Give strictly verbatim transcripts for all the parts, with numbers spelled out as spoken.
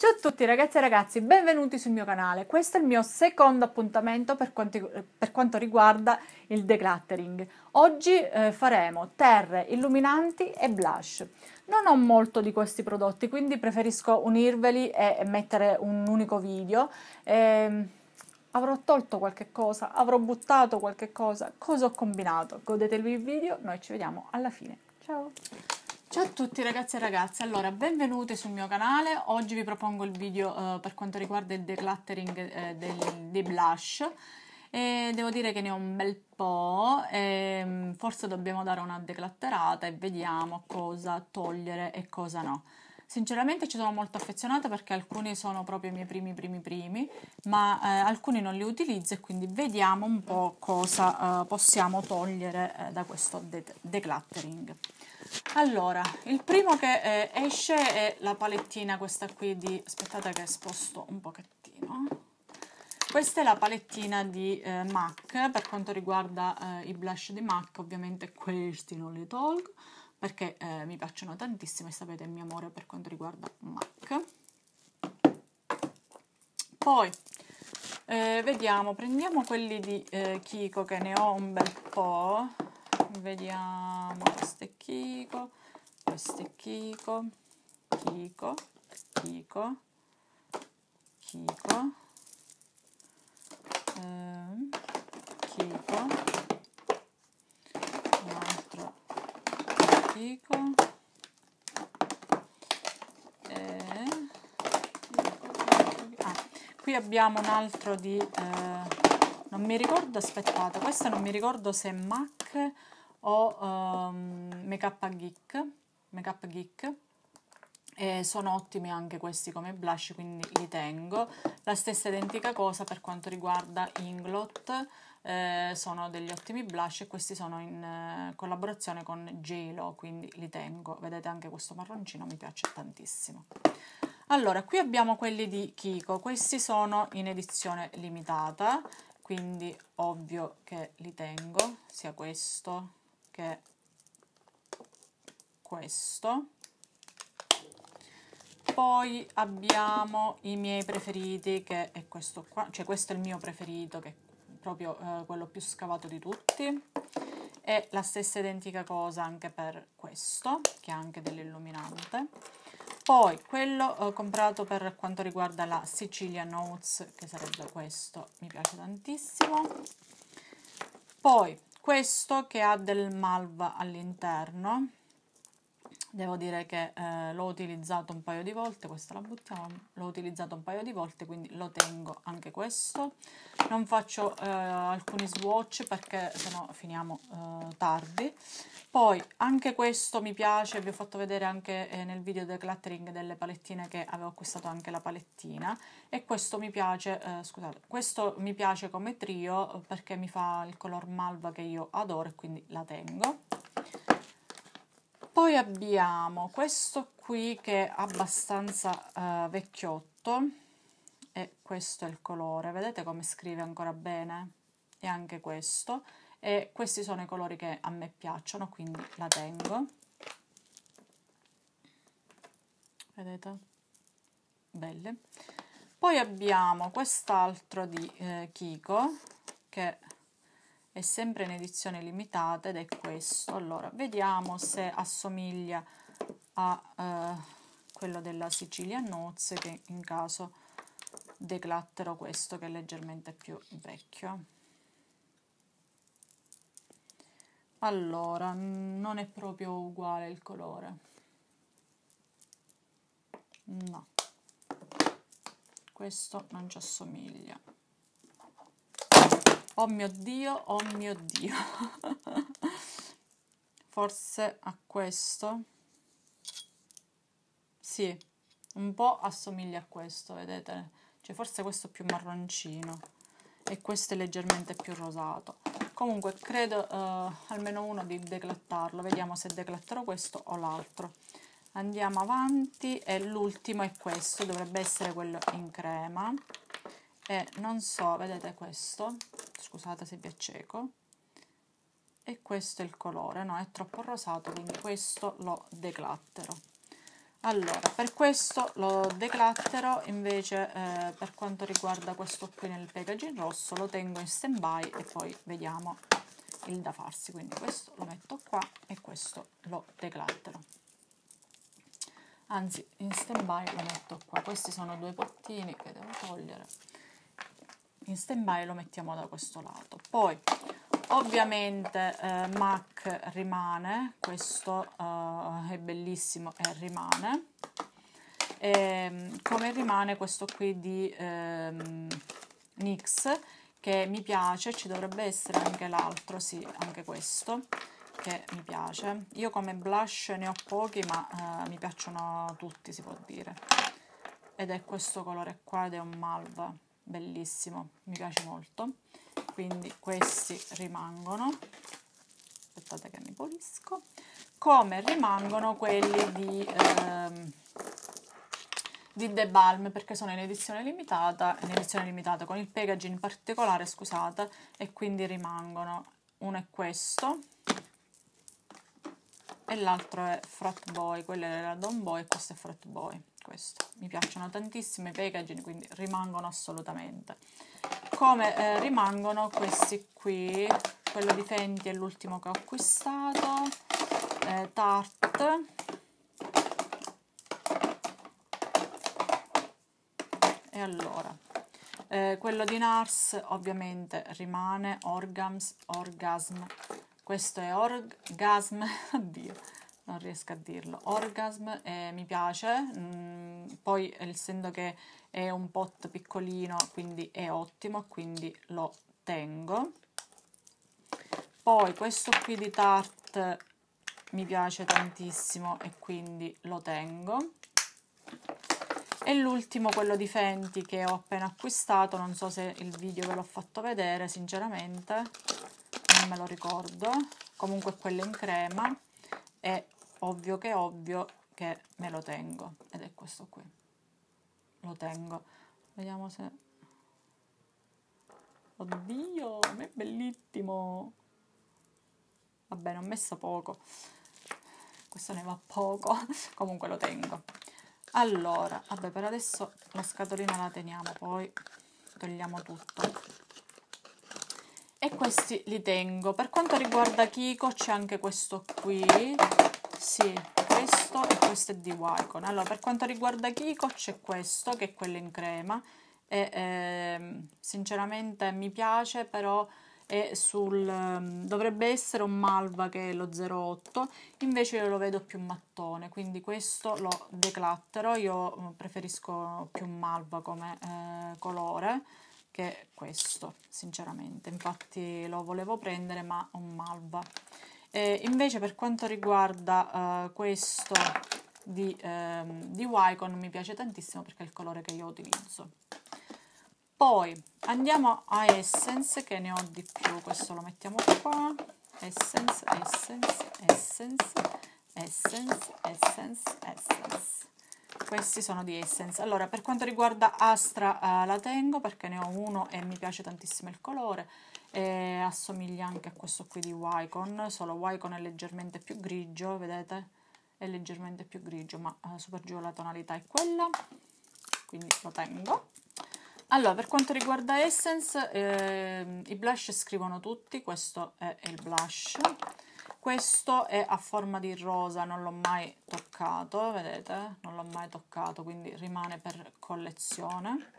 Ciao a tutti ragazzi e ragazzi, benvenuti sul mio canale. Questo è il mio secondo appuntamento per quanto, per quanto riguarda il decluttering. Oggi eh, faremo terre illuminanti e blush. Non ho molto di questi prodotti, quindi preferisco unirveli e, e mettere un unico video. E, avrò tolto qualche cosa, avrò buttato qualche cosa, cosa ho combinato? Godetevi il video, noi ci vediamo alla fine. Ciao! Ciao a tutti ragazzi e ragazze, allora benvenuti sul mio canale. Oggi vi propongo il video eh, per quanto riguarda il decluttering eh, dei, dei blush e devo dire che ne ho un bel po' e forse dobbiamo dare una declutterata e vediamo cosa togliere e cosa no. Sinceramente ci sono molto affezionata perché alcuni sono proprio i miei primi primi primi, ma eh, alcuni non li utilizzo e quindi vediamo un po' cosa eh, possiamo togliere eh, da questo de decluttering. Allora, il primo che eh, esce è la palettina questa qui di... aspettate che sposto un pochettino. Questa è la palettina di eh, MAC per quanto riguarda eh, i blush di MAC, ovviamente questi non li tolgo perché eh, mi piacciono tantissimo e sapete il mio amore per quanto riguarda MAC. Poi eh, vediamo, prendiamo quelli di eh, Kiko che ne ho un bel po'. Vediamo, questo è Kiko, questo è Kiko, Kiko, Kiko, Kiko, eh, Kiko, un altro Kiko, e ah, qui abbiamo un altro di, eh, non mi ricordo, aspettate, questo non mi ricordo se è MAC o um, Make Up Geek, Make Up Geek. E sono ottimi anche questi come blush, quindi li tengo. La stessa identica cosa per quanto riguarda Inglot, eh, sono degli ottimi blush e questi sono in eh, collaborazione con J Lo, quindi li tengo. Vedete anche questo marroncino mi piace tantissimo. Allora, qui abbiamo quelli di Kiko, questi sono in edizione limitata, quindi ovvio che li tengo, sia questo che questo. Poi abbiamo i miei preferiti, che è questo qua, cioè questo è il mio preferito, che è proprio eh, quello più scavato di tutti. E la stessa identica cosa anche per questo, che è anche dell'illuminante. Poi quello eh, comprato per quanto riguarda la Sicilian Notes, che sarebbe questo, mi piace tantissimo. Poi questo che ha del malva all'interno. Devo dire che eh, l'ho utilizzato un paio di volte, questa la buttiamo, l'ho utilizzato un paio di volte, quindi lo tengo anche questo. Non faccio eh, alcuni swatch perché sennò finiamo eh, tardi. Poi anche questo mi piace, vi ho fatto vedere anche eh, nel video decluttering delle palettine che avevo acquistato anche la palettina e questo mi piace, eh, scusate, questo mi piace come trio perché mi fa il color malva che io adoro e quindi la tengo. Poi abbiamo questo qui che è abbastanza uh, vecchiotto e questo è il colore, vedete come scrive ancora bene? E anche questo, e questi sono i colori che a me piacciono, quindi la tengo. Vedete? Belle. Poi abbiamo quest'altro di eh, Kiko che è sempre in edizione limitata ed è questo. Allora vediamo se assomiglia a eh, quello della Sicilian Notes, che in caso decluttero questo che è leggermente più vecchio. Allora non è proprio uguale il colore, no, questo non ci assomiglia. Oh mio Dio, oh mio Dio. Forse a questo. Sì, un po' assomiglia a questo, vedete? Cioè forse questo è più marroncino e questo è leggermente più rosato. Comunque credo uh, almeno uno di declattarlo. Vediamo se declatterò questo o l'altro. Andiamo avanti e l'ultimo è questo, dovrebbe essere quello in crema. E non so, vedete questo? Scusate se vi acceco. E questo è il colore, no? È troppo rosato, quindi questo lo declatterò. Allora, per questo lo declatterò, invece eh, per quanto riguarda questo qui nel packaging rosso lo tengo in stand by e poi vediamo il da farsi. Quindi questo lo metto qua e questo lo declatterò. Anzi, in stand by lo metto qua. Questi sono due pottini che devo togliere. In stand by lo mettiamo da questo lato. Poi ovviamente eh, M A C rimane, questo eh, è bellissimo e rimane. E, come rimane questo qui di ehm, N Y X, che mi piace, ci dovrebbe essere anche l'altro, sì, anche questo, che mi piace. Io come blush ne ho pochi, ma eh, mi piacciono tutti, si può dire. Ed è questo colore qua, ed è un malva, bellissimo, mi piace molto. Quindi questi rimangono. Aspettate che mi pulisco. Come rimangono quelli di... Ehm, di The Balm, perché sono in edizione limitata, in edizione limitata con il packaging particolare, scusate, e quindi rimangono. Uno è questo e l'altro è Frat Boy, quello era Don Boy e questo è Frat Boy. Questo. Mi piacciono tantissimo i packaging, quindi rimangono assolutamente. Come eh, rimangono questi qui, quello di Fenty è l'ultimo che ho acquistato, eh, Tarte. E allora, eh, quello di Nars ovviamente rimane, Orgams, Orgasm, questo è Orgasm, oddio, non riesco a dirlo, Orgasm, eh, mi piace, mm, poi essendo che è un pot piccolino, quindi è ottimo, quindi lo tengo. Poi questo qui di Tarte mi piace tantissimo e quindi lo tengo. E l'ultimo, quello di Fenty, che ho appena acquistato, non so se il video ve l'ho fatto vedere, sinceramente non me lo ricordo, comunque quello in crema, è ovvio che è ovvio che me lo tengo, ed è questo qui, lo tengo, vediamo se... Oddio, è bellissimo, vabbè, ne ho messo poco, questo ne va poco, comunque lo tengo. Allora, vabbè, per adesso la scatolina la teniamo, poi togliamo tutto. E questi li tengo. Per quanto riguarda Kiko c'è anche questo qui, sì, questo e questo è di Wycon. Allora, per quanto riguarda Kiko c'è questo, che è quello in crema, e eh, sinceramente mi piace, però... E sul, dovrebbe essere un malva che è lo zero otto, invece io lo vedo più mattone, quindi questo lo declatterò. Io preferisco più malva come eh, colore che questo, sinceramente, infatti lo volevo prendere, ma un malva. E invece per quanto riguarda eh, questo di, eh, di Wycon mi piace tantissimo perché è il colore che io utilizzo. Poi andiamo a Essence, che ne ho di più, questo lo mettiamo qua, Essence, Essence, Essence, Essence, Essence, Essence. Questi sono di Essence. Allora, per quanto riguarda Astra eh, la tengo perché ne ho uno e mi piace tantissimo il colore, e assomiglia anche a questo qui di Wycon, solo Wycon è leggermente più grigio, vedete? È leggermente più grigio, ma eh, su per giù la tonalità è quella, quindi lo tengo. Allora, per quanto riguarda Essence, eh, i blush scrivono tutti, questo è il blush, questo è a forma di rosa, non l'ho mai toccato, vedete? Non l'ho mai toccato, quindi rimane per collezione.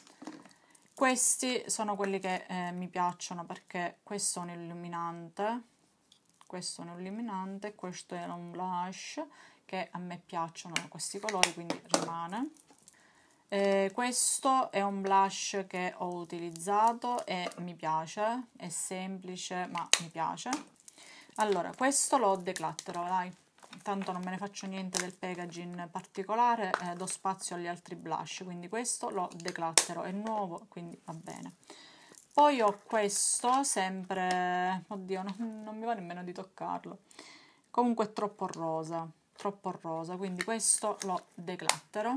Questi sono quelli che eh, mi piacciono perché questo è un illuminante, questo è un illuminante, questo è un blush, che a me piacciono questi colori, quindi rimane. Eh, questo è un blush che ho utilizzato e mi piace, è semplice ma mi piace. Allora, questo lo declatterò, dai, tanto non me ne faccio niente del packaging particolare, eh, do spazio agli altri blush, quindi questo lo declatterò, è nuovo, quindi va bene. Poi ho questo, sempre, oddio, non, non mi va nemmeno di toccarlo, comunque è troppo rosa, troppo rosa, quindi questo lo declatterò.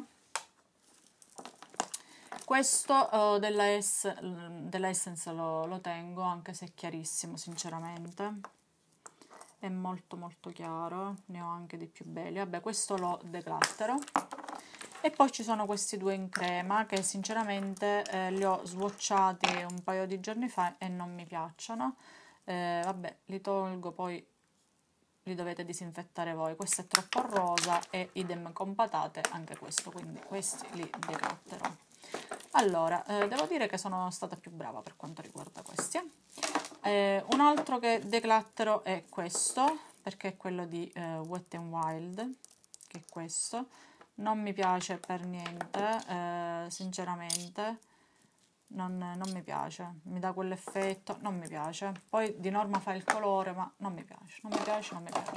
Questo uh, della, es della Essence lo, lo tengo, anche se è chiarissimo, sinceramente. è molto molto chiaro, ne ho anche di più belli. Vabbè, questo lo declatterò. E poi ci sono questi due in crema che sinceramente eh, li ho swatchati un paio di giorni fa e non mi piacciono. Eh, vabbè, li tolgo, poi li dovete disinfettare voi. Questo è troppo rosa e idem con patate anche questo, quindi questi li declatterò. Allora, eh, devo dire che sono stata più brava per quanto riguarda questi. Eh, un altro che declatterò è questo, perché è quello di eh, Wet n Wild, che è questo. Non mi piace per niente, eh, sinceramente. Non, non mi piace, mi dà quell'effetto, non mi piace. Poi di norma fa il colore, ma non mi piace, non mi piace, non mi piace.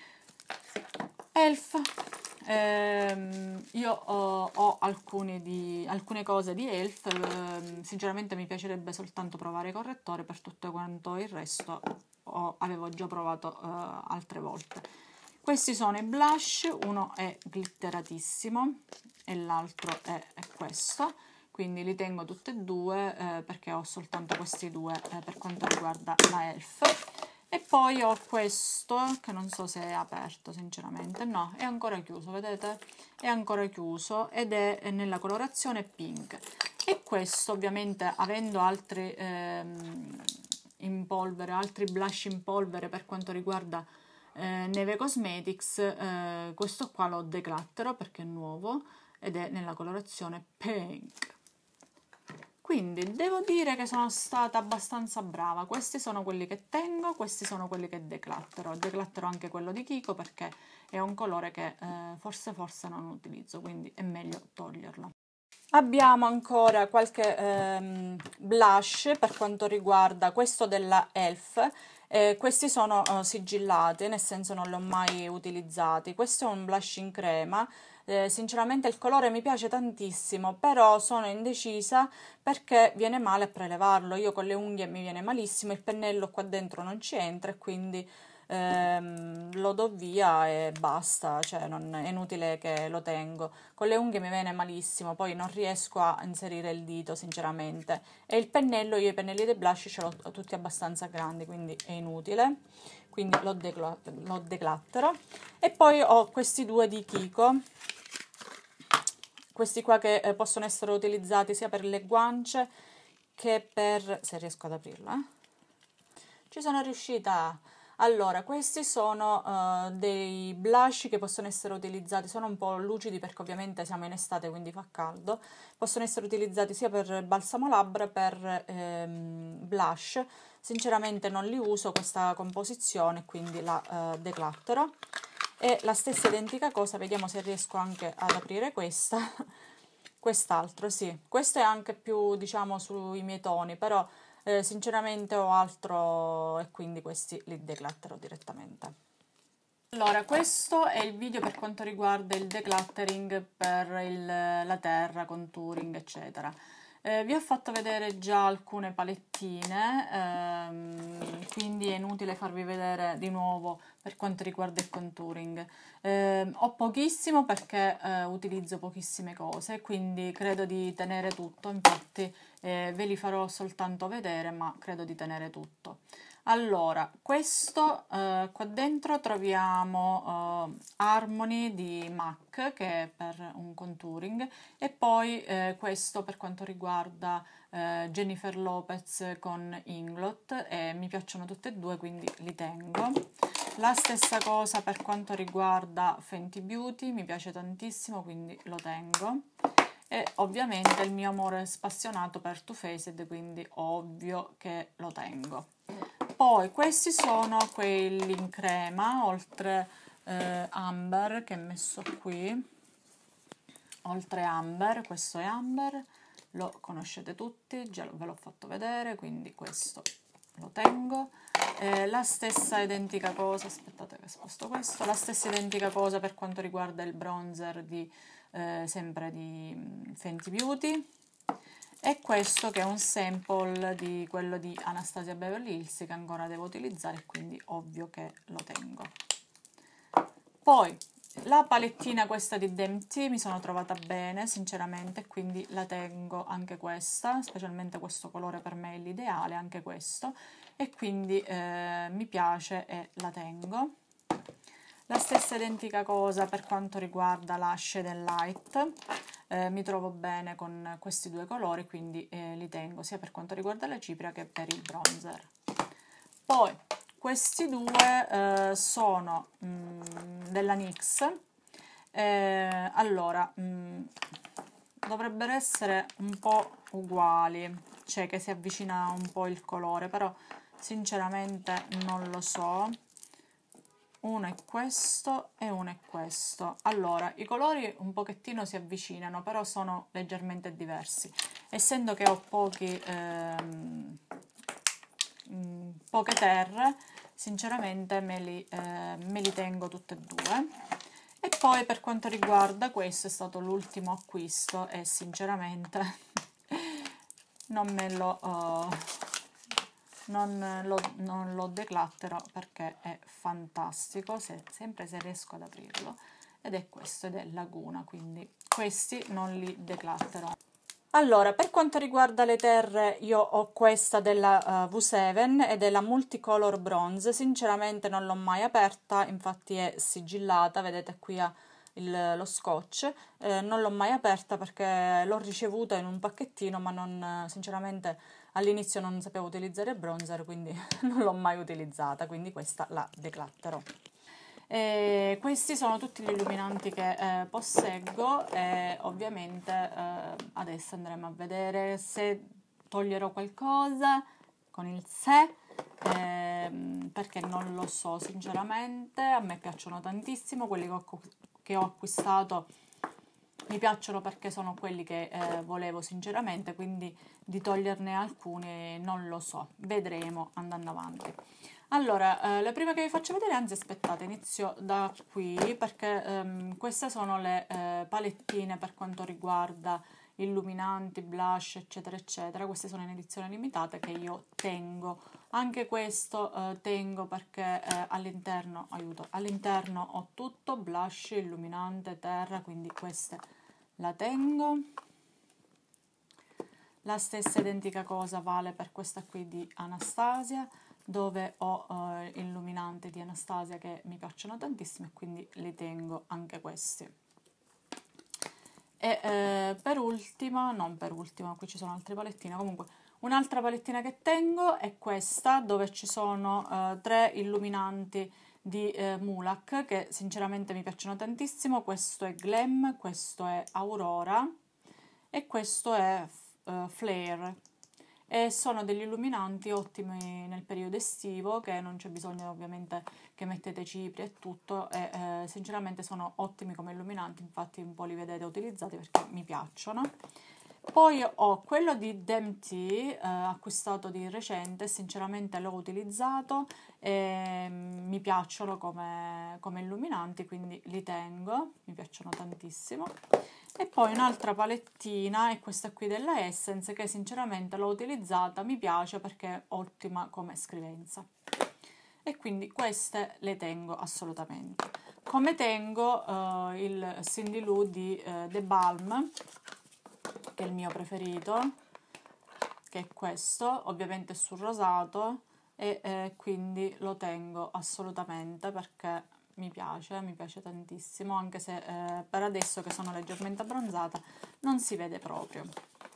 Elf, ehm, io ho, ho alcuni di, alcune cose di Elf, ehm, sinceramente mi piacerebbe soltanto provare il correttore, per tutto quanto il resto ho, avevo già provato eh, altre volte. Questi sono i blush, uno è glitteratissimo e l'altro è, è questo. Quindi li tengo tutti e due eh, perché ho soltanto questi due eh, per quanto riguarda la Elf. E poi ho questo che non so se è aperto sinceramente, no, è ancora chiuso, vedete? È ancora chiuso ed è nella colorazione pink. E questo ovviamente avendo altri ehm, in polvere, altri blush in polvere per quanto riguarda eh, Neve Cosmetics, eh, questo qua lo declattero perché è nuovo ed è nella colorazione pink. Quindi devo dire che sono stata abbastanza brava. Questi sono quelli che tengo, questi sono quelli che declatterò. Declatterò anche quello di Kiko perché è un colore che eh, forse forse non utilizzo, quindi è meglio toglierlo. Abbiamo ancora qualche ehm, blush per quanto riguarda questo della Elf. Eh, questi sono uh, sigillati, nel senso non li ho mai utilizzati. Questo è un blush in crema. Eh, sinceramente il colore mi piace tantissimo, però sono indecisa perché viene male a prelevarlo. Io con le unghie mi viene malissimo, il pennello qua dentro non ci entra e quindi ehm, lo do via e basta, cioè non è inutile che lo tengo. Con le unghie mi viene malissimo, poi non riesco a inserire il dito sinceramente. E il pennello, io i pennelli dei blush ce l'ho tutti abbastanza grandi, quindi è inutile. Quindi lo, decla lo declatterò. E poi ho questi due di Kiko. Questi qua che eh, possono essere utilizzati sia per le guance che per... se riesco ad aprirlo, eh? Ci sono riuscita. Allora, questi sono uh, dei blush che possono essere utilizzati, sono un po' lucidi perché ovviamente siamo in estate quindi fa caldo, possono essere utilizzati sia per balsamo labbra che per ehm, blush. Sinceramente non li uso questa composizione, quindi la uh, declatterò. E la stessa identica cosa, vediamo se riesco anche ad aprire questa, quest'altro, sì, questo è anche più diciamo sui miei toni, però eh, sinceramente ho altro e quindi questi li declatterò direttamente. Allora, questo è il video per quanto riguarda il decluttering per il, la terra, contouring, eccetera. Eh, vi ho fatto vedere già alcune palettine, ehm, quindi è inutile farvi vedere di nuovo per quanto riguarda il contouring. Eh, ho pochissimo perché eh, utilizzo pochissime cose, quindi credo di tenere tutto, infatti eh, ve li farò soltanto vedere, ma credo di tenere tutto. Allora, questo eh, qua dentro troviamo eh, Harmony di MAC che è per un contouring e poi eh, questo per quanto riguarda eh, Jennifer Lopez con Inglot e mi piacciono tutte e due quindi li tengo. La stessa cosa per quanto riguarda Fenty Beauty, mi piace tantissimo quindi lo tengo. E ovviamente il mio amore spassionato per Too Faced, quindi ovvio che lo tengo. Poi questi sono quelli in crema, oltre eh, Amber che è messo qui, oltre Amber, questo è Amber, lo conoscete tutti, già ve l'ho fatto vedere, quindi questo lo tengo. Eh, la stessa identica cosa, aspettate che sposto questo, la stessa identica cosa per quanto riguarda il bronzer di eh, sempre di Fenty Beauty. E questo che è un sample di quello di Anastasia Beverly Hills che ancora devo utilizzare, quindi ovvio che lo tengo. Poi la palettina questa di D M T mi sono trovata bene sinceramente, quindi la tengo anche questa, specialmente questo colore per me è l'ideale, anche questo. e quindi eh, mi piace e la tengo. La stessa identica cosa per quanto riguarda la Shade and Light, eh, mi trovo bene con questi due colori, quindi eh, li tengo sia per quanto riguarda la cipria che per il bronzer. Poi questi due eh, sono mh, della N Y X, eh, allora mh, dovrebbero essere un po' uguali, cioè che si avvicina un po' il colore, però sinceramente non lo so. Uno è questo e uno è questo. Allora, i colori un pochettino si avvicinano, però sono leggermente diversi. Essendo che ho pochi, ehm, mh, poche terre, sinceramente me li, eh, me li tengo tutte e due. E poi per quanto riguarda questo, è stato l'ultimo acquisto e sinceramente non me lo... Uh, non lo, non lo declatterò perché è fantastico, se, sempre se riesco ad aprirlo, ed è questo, ed è Laguna, quindi questi non li declatterò. Allora, per quanto riguarda le terre, io ho questa della uh, V sette e della Multicolor Bronze, sinceramente non l'ho mai aperta, infatti è sigillata, vedete qui ha il, lo scotch, eh, non l'ho mai aperta perché l'ho ricevuta in un pacchettino, ma non, sinceramente all'inizio non sapevo utilizzare il bronzer, quindi non l'ho mai utilizzata, quindi questa la declatterò. E questi sono tutti gli illuminanti che eh, posseggo e ovviamente eh, adesso andremo a vedere se toglierò qualcosa con il se, ehm, perché non lo so sinceramente. A me piacciono tantissimo quelli che ho, che ho acquistato, mi piacciono perché sono quelli che eh, volevo sinceramente, quindi di toglierne alcuni non lo so, vedremo andando avanti. Allora, eh, le prime che vi faccio vedere, anzi aspettate, inizio da qui perché ehm, queste sono le eh, palettine per quanto riguarda illuminanti, blush, eccetera, eccetera. Queste sono in edizione limitata che io tengo. Anche questo eh, tengo perché eh, all'interno, aiuto, all'interno ho tutto, blush, illuminante, terra, quindi queste la tengo. La stessa identica cosa vale per questa qui di Anastasia, dove ho eh, illuminante di Anastasia che mi piacciono tantissimo e quindi li tengo anche questi. E eh, per ultima, non per ultima, qui ci sono altre palettine, comunque un'altra palettina che tengo è questa, dove ci sono eh, tre illuminanti di eh, Mulac che sinceramente mi piacciono tantissimo. Questo è Glam, questo è Aurora e questo è uh, Flare, e sono degli illuminanti ottimi nel periodo estivo, che non c'è bisogno ovviamente che mettete cipria e tutto, e eh, sinceramente sono ottimi come illuminanti, infatti un po' li vedete utilizzati perché mi piacciono. Poi ho quello di D M T eh, acquistato di recente, sinceramente l'ho utilizzato e mi piacciono come, come illuminanti, quindi li tengo, mi piacciono tantissimo. E poi un'altra palettina è questa qui della Essence, che sinceramente l'ho utilizzata, mi piace perché è ottima come scrivenza. E quindi queste le tengo assolutamente. Come tengo uh, il Cindy Lou di uh, The Balm, che è il mio preferito, che è questo, ovviamente sul rosato, e eh, quindi lo tengo assolutamente perché mi piace, mi piace tantissimo, anche se eh, per adesso che sono leggermente abbronzata non si vede proprio.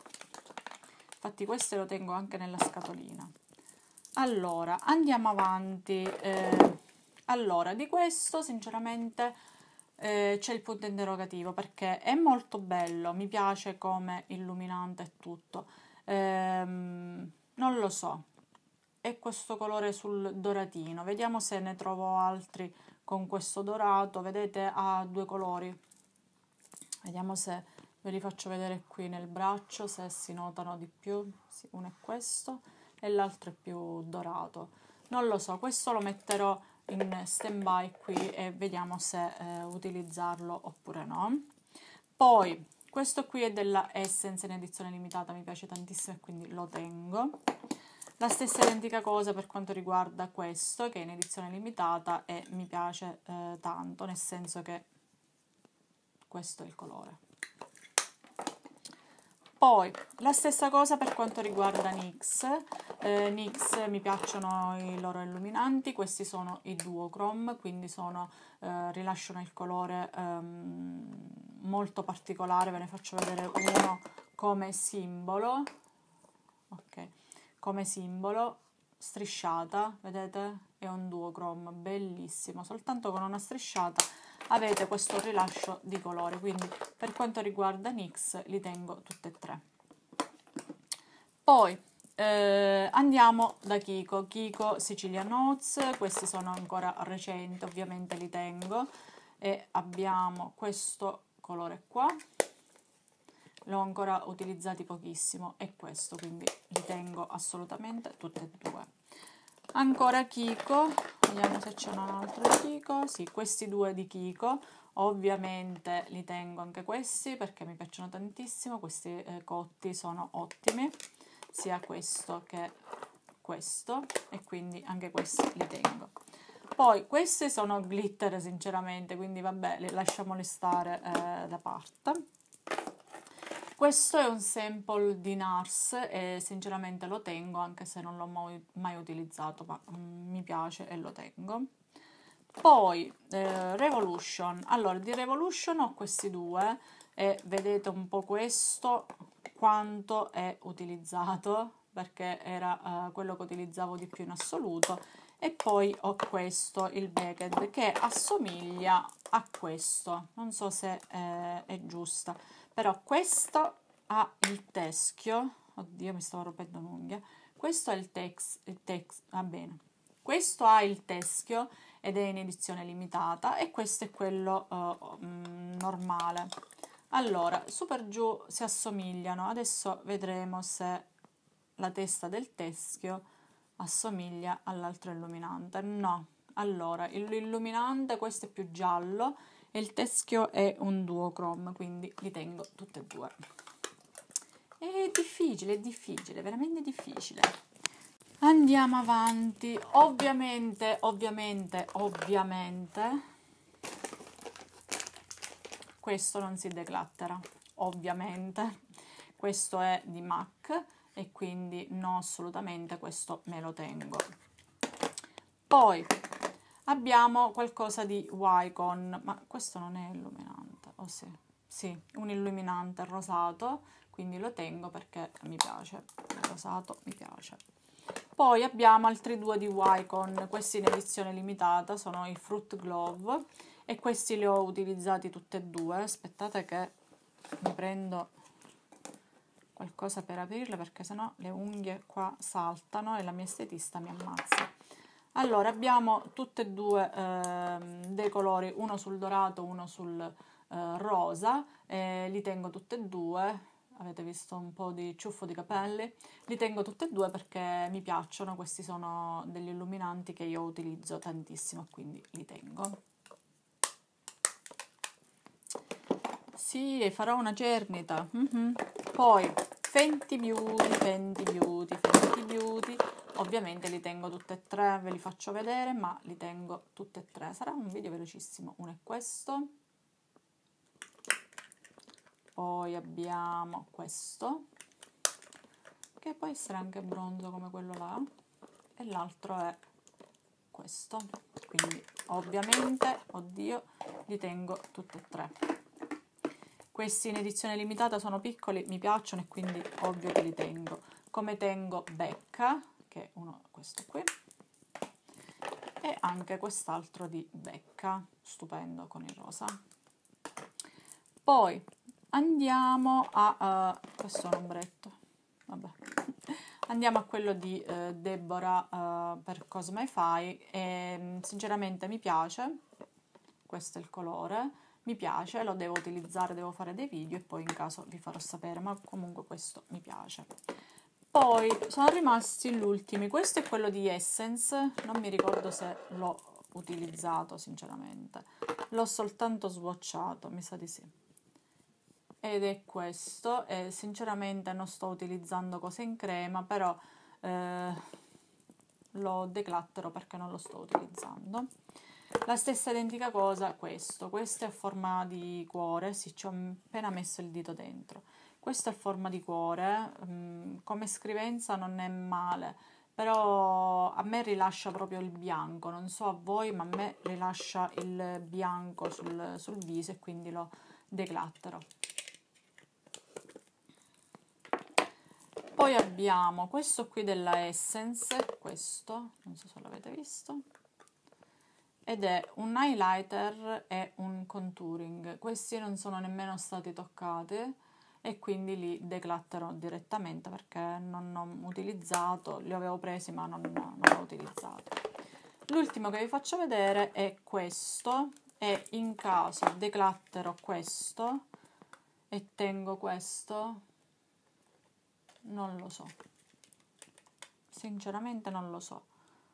Infatti questo lo tengo anche nella scatolina. Allora, andiamo avanti. Eh, allora, di questo sinceramente eh, c'è il punto interrogativo perché è molto bello, mi piace come illuminante e tutto. Ehm, non lo so, è questo colore sul doratino, vediamo se ne trovo altri con questo dorato. Vedete, ha due colori, vediamo se ve li faccio vedere qui nel braccio, se si notano di più. Sì, uno è questo e l'altro è più dorato, non lo so, questo lo metterò in stand by qui e vediamo se eh, utilizzarlo oppure no. Poi questo qui è della Essence in edizione limitata, mi piace tantissimo e quindi lo tengo. La stessa identica cosa per quanto riguarda questo, che è in edizione limitata e mi piace eh, tanto, nel senso che questo è il colore. Poi la stessa cosa per quanto riguarda NYX. eh, NYX mi piacciono i loro illuminanti, questi sono i duochrome, quindi sono, eh, rilasciano il colore ehm, molto particolare. Ve ne faccio vedere uno come simbolo, ok, come simbolo, strisciata, vedete? È un duochrome, bellissimo, soltanto con una strisciata avete questo rilascio di colore, quindi per quanto riguarda NYX li tengo tutte e tre. Poi eh, andiamo da Kiko, Kiko Sicilian Notes, questi sono ancora recenti, ovviamente li tengo, e abbiamo questo colore qua, l'ho ancora utilizzati pochissimo, e questo, quindi li tengo assolutamente tutte e due. Ancora Kiko, vediamo se c'è un altro di Kiko, sì, questi due di Kiko, ovviamente li tengo anche questi perché mi piacciono tantissimo, questi eh, cotti sono ottimi, sia questo che questo, e quindi anche questi li tengo. Poi questi sono glitter sinceramente, quindi vabbè, li lasciamoli stare eh, da parte. Questo è un sample di NARS e sinceramente lo tengo, anche se non l'ho mai, mai utilizzato, ma mm, mi piace e lo tengo. Poi eh, Revolution, allora di Revolution ho questi due e vedete un po' questo quanto è utilizzato, perché era eh, quello che utilizzavo di più in assoluto. E poi ho questo, il Beckett, che assomiglia a questo, non so se eh, è giusta, però questo ha il teschio, oddio mi stavo rompendo un'unghia, questo è il tex, il tex, va bene, questo ha il teschio ed è in edizione limitata, e questo è quello uh, um, normale. Allora, su per giù si assomigliano, adesso vedremo se la testa del teschio assomiglia all'altro illuminante. No, allora l'illuminante questo è più giallo e il teschio è un duochrome, quindi li tengo tutte e due. È difficile, è difficile, veramente difficile. Andiamo avanti. Ovviamente, ovviamente, ovviamente questo non si declattera, ovviamente. Questo è di MAC e quindi no, assolutamente, questo me lo tengo. Poi abbiamo qualcosa di Wycon, ma questo non è illuminante, o oh sì? Sì, un illuminante rosato, quindi lo tengo perché mi piace, il rosato mi piace. Poi abbiamo altri due di Wycon, questi in edizione limitata, sono i Fruit Glove, e questi li ho utilizzati tutti e due. Aspettate che mi prendo qualcosa per aprirle, perché sennò le unghie qua saltano e la mia estetista mi ammazza. Allora, abbiamo tutti e due eh, dei colori, uno sul dorato, uno sul eh, rosa, eh, li tengo tutti e due. Avete visto un po' di ciuffo di capelli? Li tengo tutti e due perché mi piacciono, questi sono degli illuminanti che io utilizzo tantissimo, quindi li tengo. Sì, farò una cernita. Mm-hmm. Poi Fenty Beauty, Fenty Beauty, Fenty Beauty, ovviamente li tengo tutte e tre, ve li faccio vedere, ma li tengo tutte e tre. Sarà un video velocissimo. Uno è questo, poi abbiamo questo, che può essere anche bronzo come quello là, e l'altro è questo. Quindi ovviamente, oddio, li tengo tutte e tre. Questi in edizione limitata sono piccoli, mi piacciono e quindi ovvio che li tengo. Come tengo Becca, che è uno, questo qui, e anche quest'altro di Becca, stupendo con il rosa. Poi andiamo a, uh, questo è un ombretto, vabbè. Andiamo a quello di uh, Deborah uh, per Cosmify, e sinceramente mi piace, questo è il colore. Mi piace, lo devo utilizzare, devo fare dei video e poi in caso vi farò sapere, ma comunque questo mi piace. Poi sono rimasti gli ultimi, questo è quello di Essence, non mi ricordo se l'ho utilizzato sinceramente, l'ho soltanto swatchato, mi sa di sì. Ed è questo, e sinceramente non sto utilizzando cose in crema, però eh, lo declattero perché non lo sto utilizzando. La stessa identica cosa questo, questo è a forma di cuore, sì, ci ho appena messo il dito dentro. Questo è il forma di cuore, um, come scrivenza non è male, però a me rilascia proprio il bianco, non so a voi, ma a me rilascia il bianco sul, sul viso e quindi lo declattero. Poi abbiamo questo qui della Essence, questo, non so se l'avete visto, ed è un highlighter e un contouring. Questi non sono nemmeno stati toccati e quindi li declatterò direttamente perché non ho utilizzato, li avevo presi ma non, non ho utilizzato. L'ultimo che vi faccio vedere è questo, e in caso declatterò questo e tengo questo, non lo so, sinceramente non lo so.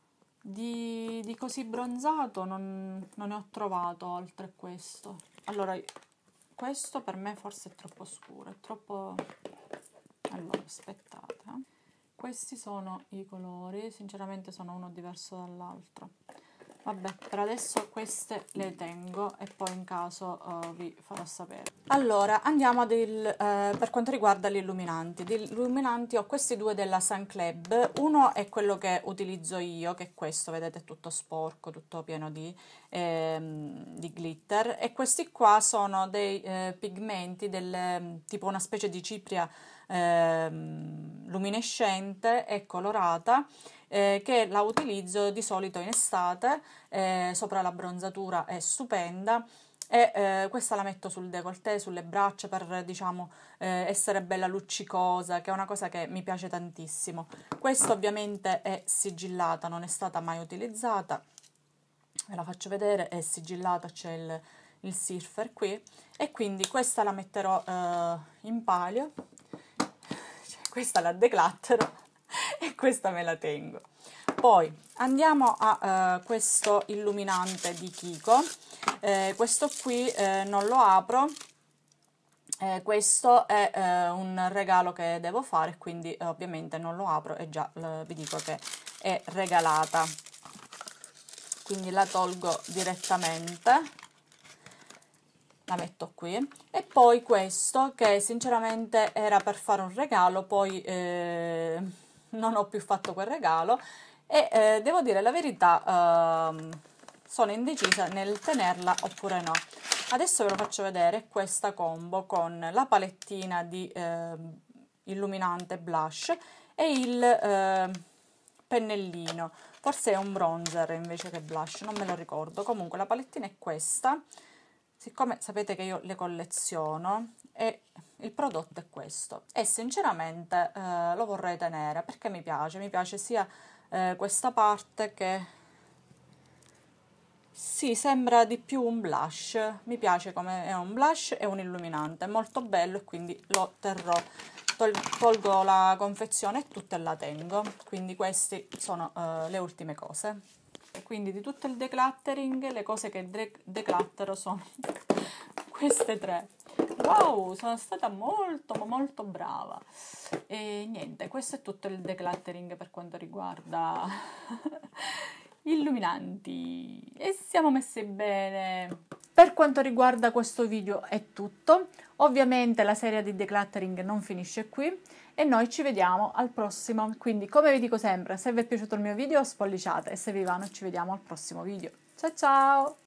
Di, di così bronzato non, non ne ho trovato oltre questo. Allora, questo per me forse è troppo scuro, è troppo... Allora, aspettate. Eh. Questi sono i colori, sinceramente sono uno diverso dall'altro. Vabbè, per adesso queste le tengo e poi in caso uh, vi farò sapere. Allora, andiamo ad il, eh, per quanto riguarda gli illuminanti. Di illuminanti ho questi due della Sun Club. Uno è quello che utilizzo io, che è questo, vedete, è tutto sporco, tutto pieno di, ehm, di glitter. E questi qua sono dei eh, pigmenti, del, tipo una specie di cipria ehm, luminescente e colorata, Eh, che la utilizzo di solito in estate, eh, sopra la bronzatura è stupenda e eh, questa la metto sul décolleté, sulle braccia per diciamo eh, essere bella luccicosa, che è una cosa che mi piace tantissimo. Questa ovviamente è sigillata, non è stata mai utilizzata, ve la faccio vedere, è sigillata, c'è il, il surfer qui e quindi questa la metterò eh, in palio, cioè, questa la declattero e questa me la tengo. Poi andiamo a uh, questo illuminante di Kiko, eh, questo qui eh, non lo apro, eh, questo è eh, un regalo che devo fare, quindi eh, ovviamente non lo apro e già eh, vi dico che è regalata, quindi la tolgo direttamente, la metto qui. E poi questo che sinceramente era per fare un regalo, poi eh, non ho più fatto quel regalo e eh, devo dire la verità, eh, sono indecisa nel tenerla oppure no. Adesso ve lo faccio vedere, questa combo con la palettina di eh, illuminante blush e il eh, pennellino, forse è un bronzer invece che blush, non me lo ricordo. Comunque la palettina è questa, siccome sapete che io le colleziono e il prodotto è questo e sinceramente eh, lo vorrei tenere perché mi piace, mi piace sia eh, questa parte che sì, sembra di più un blush, mi piace come è un blush e un illuminante, è molto bello e quindi lo terrò. Tol tolgo la confezione e tutta e la tengo, quindi queste sono uh, le ultime cose. E quindi di tutto il decluttering, le cose che de decluttero sono queste tre. Wow, sono stata molto molto brava. E niente, questo è tutto il decluttering per quanto riguarda illuminanti e siamo messi bene. Per quanto riguarda questo video è tutto, ovviamente la serie di decluttering non finisce qui e noi ci vediamo al prossimo, quindi come vi dico sempre, se vi è piaciuto il mio video spolliciate e se vi va noi ci vediamo al prossimo video. Ciao ciao!